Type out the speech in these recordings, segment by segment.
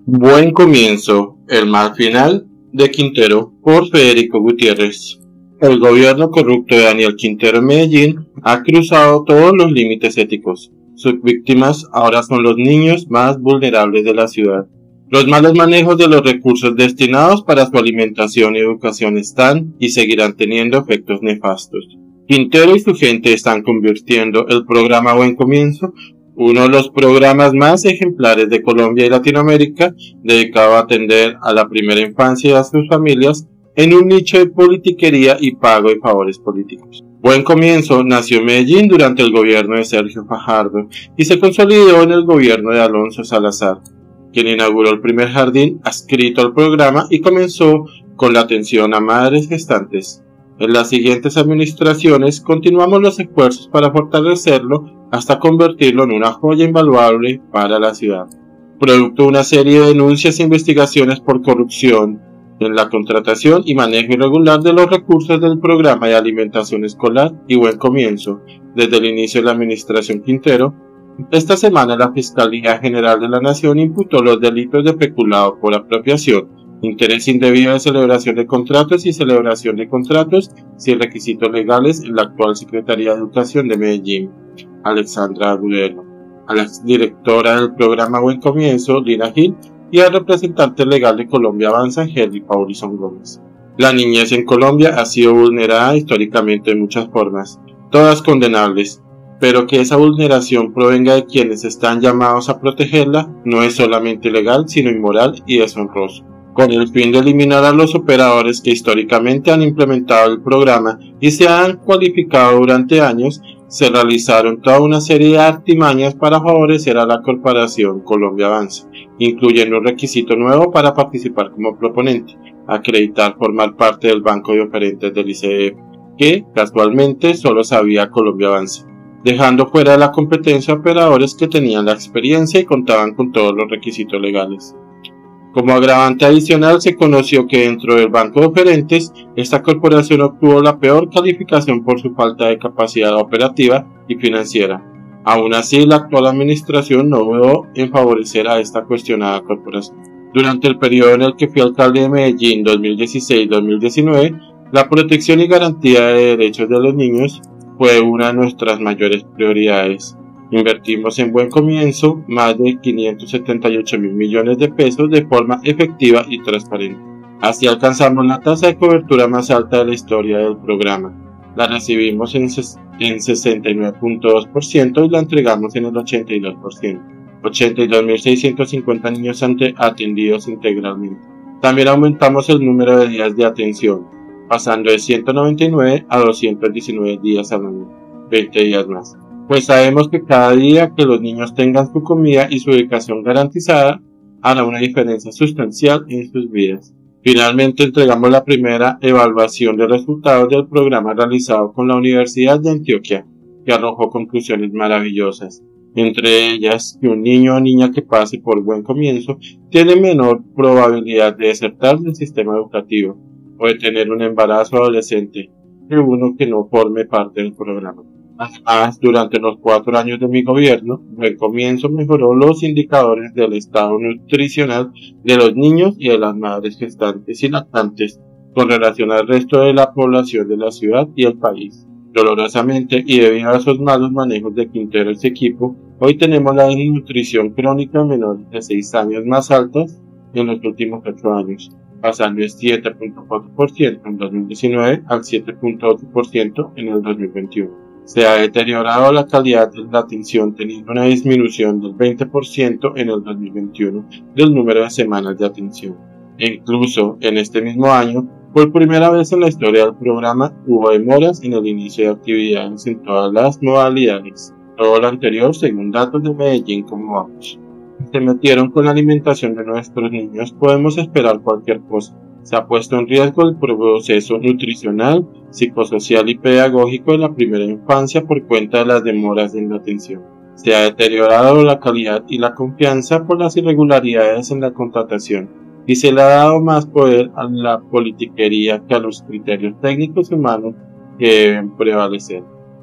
Buen comienzo, el mal final de Quintero por Federico Gutiérrez. El gobierno corrupto de Daniel Quintero en Medellín ha cruzado todos los límites éticos. Sus víctimas ahora son los niños más vulnerables de la ciudad. Los malos manejos de los recursos destinados para su alimentación y educación están y seguirán teniendo efectos nefastos. Quintero y su gente están convirtiendo el programa Buen Comienzo, uno de los programas más ejemplares de Colombia y Latinoamérica, dedicado a atender a la primera infancia y a sus familias, en un nicho de politiquería y pago de favores políticos. Buen Comienzo nació en Medellín durante el gobierno de Sergio Fajardo y se consolidó en el gobierno de Alonso Salazar, quien inauguró el primer jardín adscrito al programa y comenzó con la atención a madres gestantes. En las siguientes administraciones continuamos los esfuerzos para fortalecerlo hasta convertirlo en una joya invaluable para la ciudad. Producto de una serie de denuncias e investigaciones por corrupción en la contratación y manejo irregular de los recursos del programa de alimentación escolar y Buen Comienzo desde el inicio de la administración Quintero, esta semana la Fiscalía General de la Nación imputó los delitos de peculado por apropiación, interés indebido de celebración de contratos y celebración de contratos sin requisitos legales en la actual Secretaría de Educación de Medellín, Alexandra Agudelo, a la directora del programa Buen Comienzo, Lina Gil, y al representante legal de Colombia Avanza, Henry Paulison Gómez. La niñez en Colombia ha sido vulnerada históricamente de muchas formas, todas condenables, pero que esa vulneración provenga de quienes están llamados a protegerla no es solamente ilegal, sino inmoral y deshonroso. Con el fin de eliminar a los operadores que históricamente han implementado el programa y se han cualificado durante años, se realizaron toda una serie de artimañas para favorecer a la corporación Colombia Avanza, incluyendo un requisito nuevo para participar como proponente, acreditar formar parte del banco de oferentes del ICF, que casualmente solo sabía Colombia Avanza, dejando fuera de la competencia a operadores que tenían la experiencia y contaban con todos los requisitos legales. Como agravante adicional, se conoció que dentro del banco de oferentes, esta corporación obtuvo la peor calificación por su falta de capacidad operativa y financiera. Aún así, la actual administración no dudó en favorecer a esta cuestionada corporación. Durante el periodo en el que fui alcalde de Medellín 2016-2019, la protección y garantía de derechos de los niños fue una de nuestras mayores prioridades. Invertimos en Buen Comienzo más de 578.000 millones de pesos de forma efectiva y transparente. Así alcanzamos la tasa de cobertura más alta de la historia del programa. La recibimos en 69.2% y la entregamos en el 82%. 82.650 niños atendidos integralmente. También aumentamos el número de días de atención, pasando de 199 a 219 días al año, 20 días más. Pues sabemos que cada día que los niños tengan su comida y su educación garantizada, hará una diferencia sustancial en sus vidas. Finalmente entregamos la primera evaluación de resultados del programa realizado con la Universidad de Antioquia, que arrojó conclusiones maravillosas. Entre ellas, que un niño o niña que pase por Buen Comienzo tiene menor probabilidad de desertar del sistema educativo o de tener un embarazo adolescente que uno que no forme parte del programa. Además, durante los 4 años de mi gobierno, Buen Comienzo mejoró los indicadores del estado nutricional de los niños y de las madres gestantes y lactantes con relación al resto de la población de la ciudad y el país. Dolorosamente, y debido a esos malos manejos de Quintero y su equipo, hoy tenemos la desnutrición crónica en menores de 6 años más altas en los últimos 8 años, pasando de 7.4% en 2019 al 7.8% en el 2021. Se ha deteriorado la calidad de la atención, teniendo una disminución del 20% en el 2021 del número de semanas de atención. E incluso en este mismo año, por primera vez en la historia del programa, hubo demoras en el inicio de actividades en todas las modalidades. Todo lo anterior según datos de Medellín como vamos. Si se metieron con la alimentación de nuestros niños, podemos esperar cualquier cosa. Se ha puesto en riesgo el proceso nutricional, psicosocial y pedagógico de la primera infancia por cuenta de las demoras en la atención. Se ha deteriorado la calidad y la confianza por las irregularidades en la contratación y se le ha dado más poder a la politiquería que a los criterios técnicos y humanos que deben prevalecer.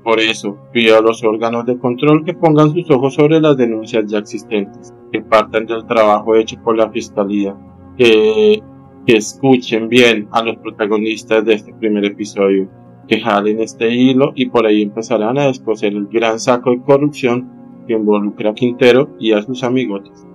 Por eso, pido a los órganos de control que pongan sus ojos sobre las denuncias ya existentes, que partan del trabajo hecho por la Fiscalía, que escuchen bien a los protagonistas de este primer episodio, que jalen este hilo y por ahí empezarán a descoser el gran saco de corrupción que involucra a Quintero y a sus amigotes.